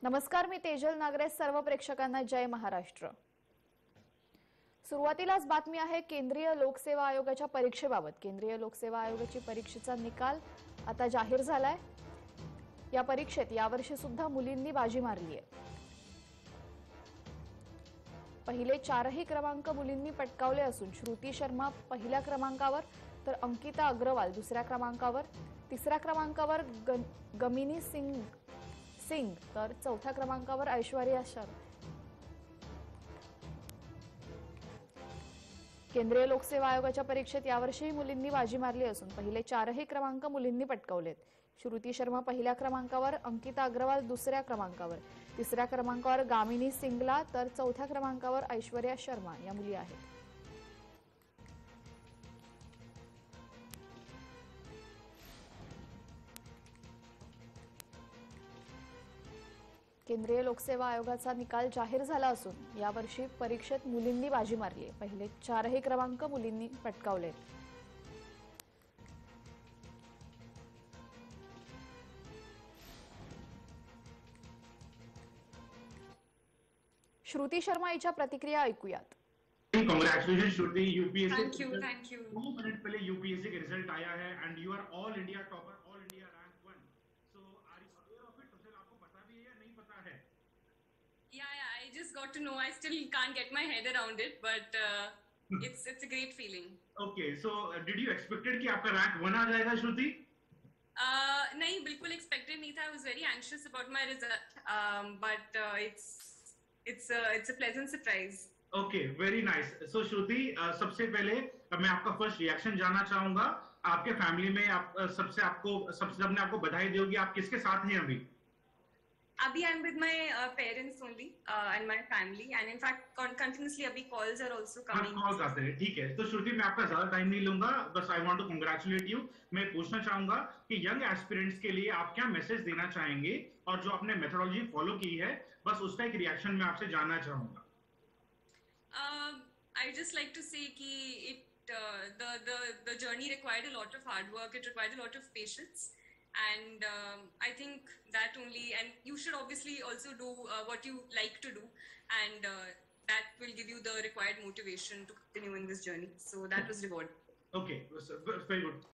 नमस्कार, मी तेजल नागरे. सर्व प्रेक्षकांना जय महाराष्ट्र. सुरुवातीलाच बातमी आहे केंद्रीय लोकसेवा आयोगाच्या परीक्षेबाबत. केंद्रीय लोकसेवा आयोगाची परीक्षेचा निकाल आता जाहीर झालाय. या परीक्षेत यावर्षी सुद्धा मुलींनी बाजी मारली आहे. पहिले 4ही क्रमांक मुलींनी पटकावले असून श्रुती शर्मा पहिल्या क्रमांकावर, तर अंकिता अग्रवाल दुसऱ्या क्रमांकावर, तिसऱ्या क्रमांकावर गमिनी सिंग तर चौथ्या क्रमांकावर ऐश्वर्या शर्मा. केंद्रीय लोकसेवा आयोगाच्या परीक्षेत यावर्षी मुलींनी बाजी मारली असून पहिले 4ही क्रमांक मुलींनी पटकावलेत. श्रुती शर्मा पहिल्या क्रमांकावर, अंकिता अग्रवाल दुसऱ्या क्रमांकावर, तिसऱ्या क्रमांकावर गामिनी सिंगला तर चौथ्या क्रमांकावर ऐश्वर्या शर्मा या मुली आहेत. केंद्रीय लोकसेवा आयोगाचा निकाल जाहीर झाला असून यावर्षी परीक्षेत मुलींनी बाजी मारली आहे. पहिले 4ही क्रमांक मुलींनी पटकावले. श्रुती शर्मा यांच्या प्रतिक्रिया ऐकूयात. Congratulations Shruti, UPSC. Thank you. 2 minute पहले UPSC के रिजल्ट आया है and you are all India topper, all India rank 1. So are you aware of it? तो आपको पता भी है या नहीं पता है? Yeah, I just got to know. I still can't get my head around it, but it's a great feeling. Okay, so did you expected कि आपका rank 1 आ जाएगा Shruti? नहीं, बिल्कुल expected नहीं था. I was very anxious about my result, but it's a pleasant surprise. Okay, very nice. So Shruti, सबसे पहले मैं आपका फर्स्ट रिएक्शन जानना चाहूंगा. आपके फैमिली में आप सबने आपको बधाई दी होगी. आप किसके साथ हैं अभी? Abhi, I'm with my parents only and my family, and in fact continuously abhi calls are also coming. Calls आते हैं, ठीक है. तो श्रुति, मैं आपका ज्यादा टाइम नहीं लूंगा. बस I want to congratulate you. मैं पूछना चाहूंगा कि यंग एस्पिरेंट्स के लिए आप क्या मैसेज देना चाहेंगे और जो आपने मेथोडोलॉजी फॉलो की है, बस उसका एक रिएक्शन मैं आपसे जानना चाहूंगा. I just like to say that the journey required a lot of hard work. It required a lot of patience, and I think that only. And you should obviously also do what you like to do, and that will give you the required motivation to continue in this journey. So that was reward. Okay, very good.